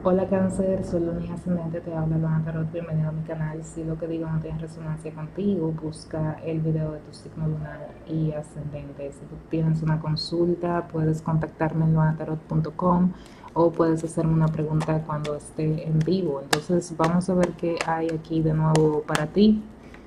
Hola Cáncer, soy Luna Ascendente, te habla Luna Tarot, bienvenido a mi canal. Si lo que digo no tiene resonancia contigo, busca el video de tu signo lunar y ascendente. Si tú tienes una consulta, puedes contactarme en lunatarot.com o puedes hacerme una pregunta cuando esté en vivo. Entonces vamos a ver qué hay aquí de nuevo para ti.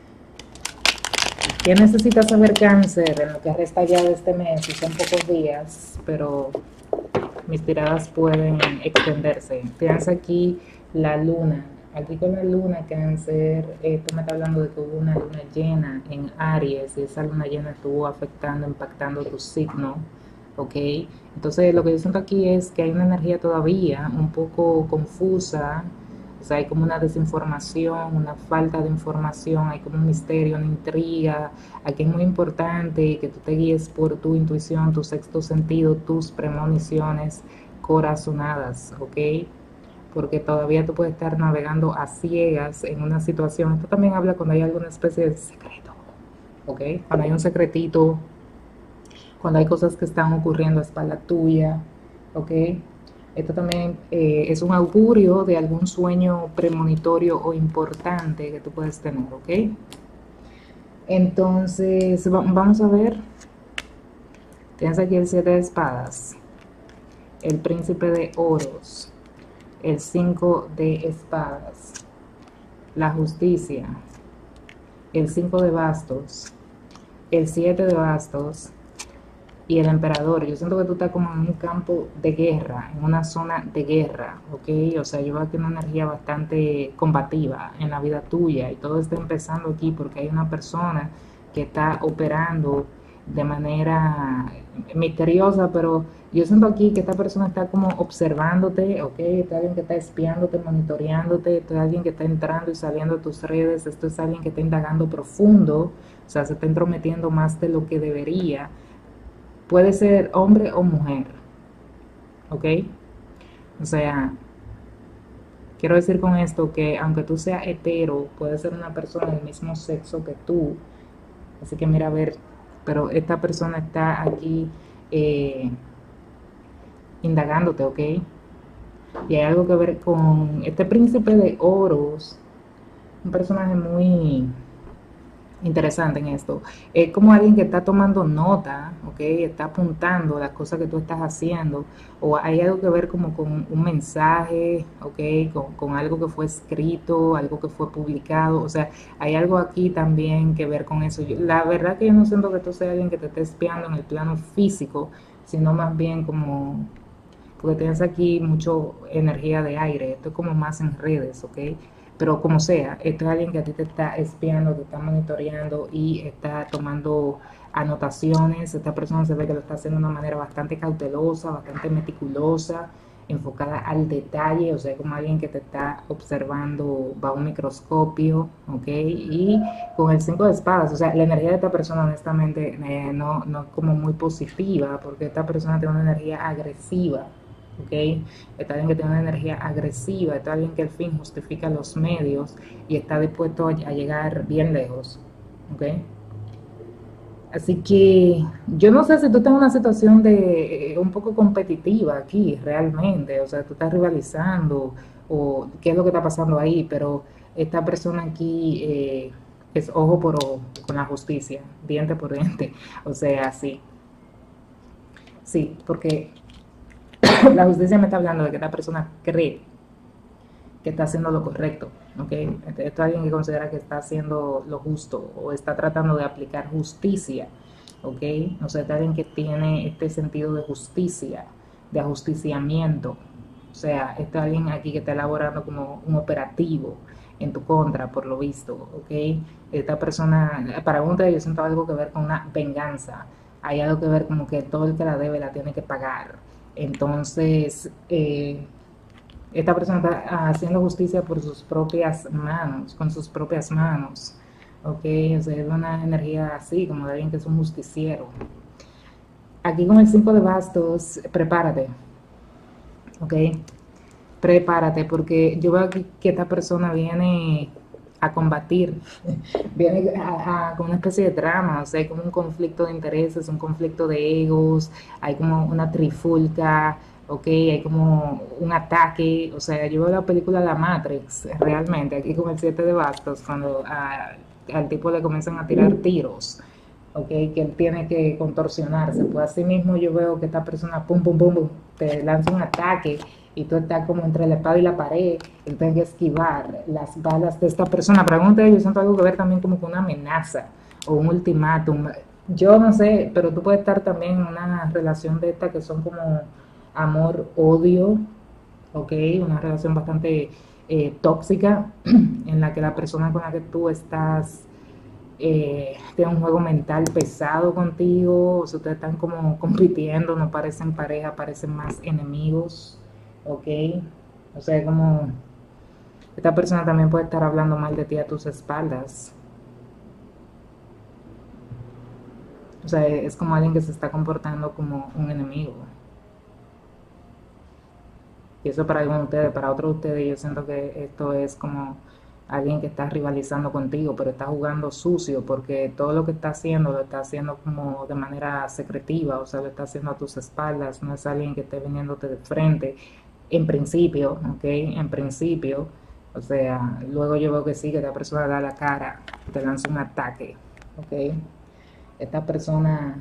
¿Qué necesitas saber, Cáncer, en lo que resta ya de este mes? Y son pocos días, pero mis tiradas pueden extenderse. Tienes aquí la luna. Aquí con la luna, Cáncer, tú me estás hablando de que hubo una luna llena en Aries y esa luna llena estuvo afectando, impactando tu signo, ¿ok? Entonces lo que yo siento aquí es que hay una energía todavía un poco confusa, o sea, hay como una desinformación, una falta de información, hay como un misterio, una intriga. Aquí es muy importante que tú te guíes por tu intuición, tu sexto sentido, tus premoniciones corazonadas, ¿ok? Porque todavía tú puedes estar navegando a ciegas en una situación. Esto también habla cuando hay alguna especie de secreto, ¿ok? Cuando hay un secretito, cuando hay cosas que están ocurriendo a espalda tuya, ¿ok? Esto también es un augurio de algún sueño premonitorio o importante que tú puedes tener, ¿ok? Entonces, vamos a ver. Tienes aquí el 7 de espadas, el príncipe de oros, el 5 de espadas, la justicia, el 5 de bastos, el 7 de bastos y el emperador. Yo siento que tú estás como en un campo de guerra, en una zona de guerra, ¿ok? O sea, yo veo aquí una energía bastante combativa en la vida tuya y todo está empezando aquí porque hay una persona que está operando de manera misteriosa, pero yo siento aquí que esta persona está como observándote, ¿ok? Está alguien que está espiándote, monitoreándote, está alguien que está entrando y saliendo de tus redes, esto es alguien que está indagando profundo, o sea, se está entrometiendo más de lo que debería. Puede ser hombre o mujer, ¿ok? O sea, quiero decir con esto que aunque tú seas hetero, puede ser una persona del mismo sexo que tú. Así que mira, a ver, pero esta persona está aquí eh, indagándote, ¿ok? Y hay algo que ver con este príncipe de oros, un personaje muy interesante en esto. Es como alguien que está tomando nota, ¿ok? Está apuntando las cosas que tú estás haciendo, o hay algo que ver como con un mensaje, ¿ok? Con algo que fue escrito, algo que fue publicado, o sea, hay algo aquí también que ver con eso. La verdad que yo no siento que tú seas alguien que te esté espiando en el plano físico, sino más bien como porque tienes aquí mucho energía de aire, esto es como más en redes, ¿ok? Pero como sea, esto es alguien que a ti te está espiando, te está monitoreando y está tomando anotaciones. Esta persona se ve que lo está haciendo de una manera bastante cautelosa, bastante meticulosa, enfocada al detalle, o sea, como alguien que te está observando bajo un microscopio, ¿ok? Y con el 5 de espadas, o sea, la energía de esta persona honestamente no es como muy positiva, porque esta persona tiene una energía agresiva, ¿ok? Está alguien que tiene una energía agresiva, está alguien que al fin justifica los medios y está dispuesto a llegar bien lejos, ¿ok? Así que yo no sé si tú estás en una situación de un poco competitiva aquí realmente, o sea, tú estás rivalizando o qué es lo que está pasando ahí, pero esta persona aquí es ojo por ojo con la justicia, diente por diente, o sea, sí, sí, porque la justicia me está hablando de que esta persona cree que está haciendo lo correcto, ¿ok? Esto es alguien que considera que está haciendo lo justo o está tratando de aplicar justicia, ¿ok? O sea, es alguien que tiene este sentido de justicia, de ajusticiamiento. O sea, esto es alguien aquí que está elaborando como un operativo en tu contra, por lo visto, ¿ok? Esta persona, para uno yo siento algo que ver con una venganza. Hay algo que ver como que todo el que la debe la tiene que pagar. Entonces, esta persona está haciendo justicia por sus propias manos, con sus propias manos. Ok, o sea, es una energía así, como de alguien que es un justiciero. Aquí con el 5 de bastos, prepárate, ok, prepárate, porque yo veo aquí que esta persona viene a combatir, viene con una especie de drama, o sea, hay como un conflicto de intereses, un conflicto de egos, hay como una trifulca, ok, hay como un ataque, o sea, yo veo la película La Matrix, realmente, aquí con el 7 de bastos, cuando al tipo le comienzan a tirar tiros, ok, que él tiene que contorsionarse, pues así mismo yo veo que esta persona, pum, pum, pum, pum, te lanza un ataque y tú estás como entre la espada y la pared, y tienes que esquivar las balas de esta persona. Pregunta, yo siento algo que ver también como con una amenaza o un ultimátum. Yo no sé, pero tú puedes estar también en una relación de esta que son como amor-odio, ok, una relación bastante tóxica en la que la persona con la que tú estás tiene un juego mental pesado contigo, o sea, ustedes están como compitiendo, no parecen pareja, parecen más enemigos, ok, o sea, como esta persona también puede estar hablando mal de ti a tus espaldas, o sea, es como alguien que se está comportando como un enemigo. Y eso para algunos de ustedes, para otros de ustedes, yo siento que esto es como alguien que está rivalizando contigo, pero está jugando sucio, porque todo lo que está haciendo lo está haciendo como de manera secretiva, o sea, lo está haciendo a tus espaldas, no es alguien que esté viniéndote de frente, en principio, ok, en principio, o sea, luego yo veo que sí, que esta persona da la cara, te lanza un ataque, ok, esta persona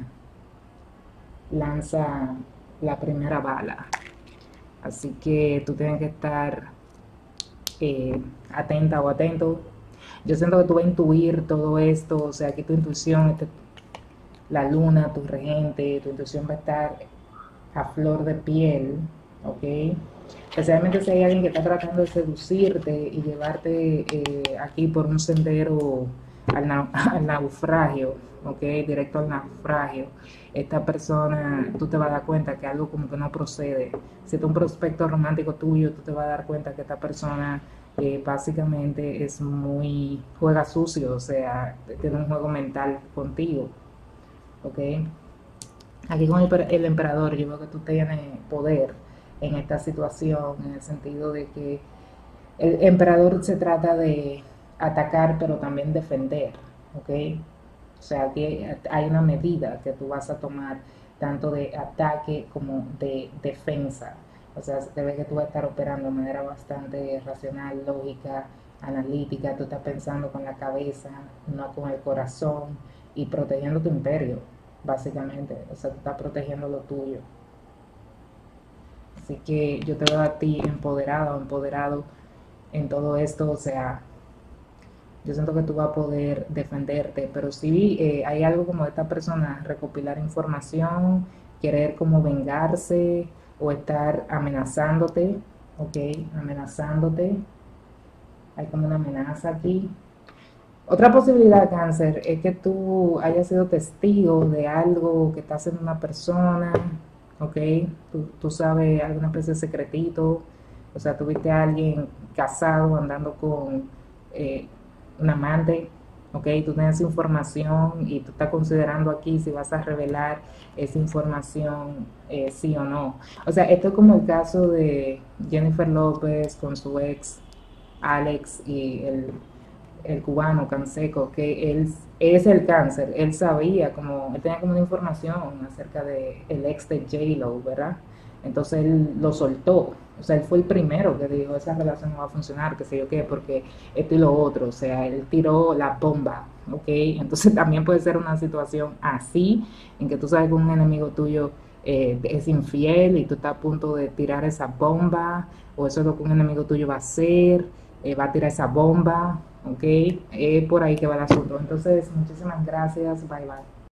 lanza la primera bala, así que tú tienes que estar atenta o atento. Yo siento que tú vas a intuir todo esto, o sea, que tu intuición, la luna, tu regente, tu intuición va a estar a flor de piel, ¿ok? Especialmente si hay alguien que está tratando de seducirte y llevarte aquí por un sendero al naufragio, ¿ok? Directo al naufragio. Esta persona, tú te vas a dar cuenta que algo como que no procede. Si es un prospecto romántico tuyo, tú te vas a dar cuenta que esta persona básicamente es muy, juega sucio, o sea, tiene un juego mental contigo, ¿ok? Aquí con el emperador yo veo que tú tienes poder en esta situación, en el sentido de que el emperador se trata de atacar pero también defender, ¿ok? O sea, aquí hay una medida que tú vas a tomar tanto de ataque como de defensa. O sea, se te ve que tú vas a estar operando de manera bastante racional, lógica, analítica, tú estás pensando con la cabeza, no con el corazón y protegiendo tu imperio, básicamente. O sea, tú estás protegiendo lo tuyo. Así que yo te veo a ti empoderado, empoderado en todo esto, o sea, yo siento que tú vas a poder defenderte, pero sí hay algo como de esta persona, recopilar información, querer como vengarse o estar amenazándote, ok, amenazándote, hay como una amenaza aquí. Otra posibilidad, cáncer, es que tú hayas sido testigo de algo que está haciendo una persona, ok, tú sabes alguna especie de secretito, o sea, tuviste a alguien casado andando con eh, un amante, ok, tú tienes información y tú estás considerando aquí si vas a revelar esa información, sí o no. O sea, esto es como el caso de Jennifer López con su ex Alex y el cubano Canseco, que él es el cáncer, él sabía, como, él tenía como una información acerca de el ex de J-Lo, ¿verdad? Entonces él lo soltó, o sea, él fue el primero que dijo, esa relación no va a funcionar, que sé yo qué, porque esto y lo otro, o sea, él tiró la bomba, ¿ok? Entonces también puede ser una situación así, en que tú sabes que un enemigo tuyo es infiel y tú estás a punto de tirar esa bomba, o eso es lo que un enemigo tuyo va a hacer, va a tirar esa bomba, ¿ok? Por ahí que va el asunto. Entonces, muchísimas gracias, bye bye.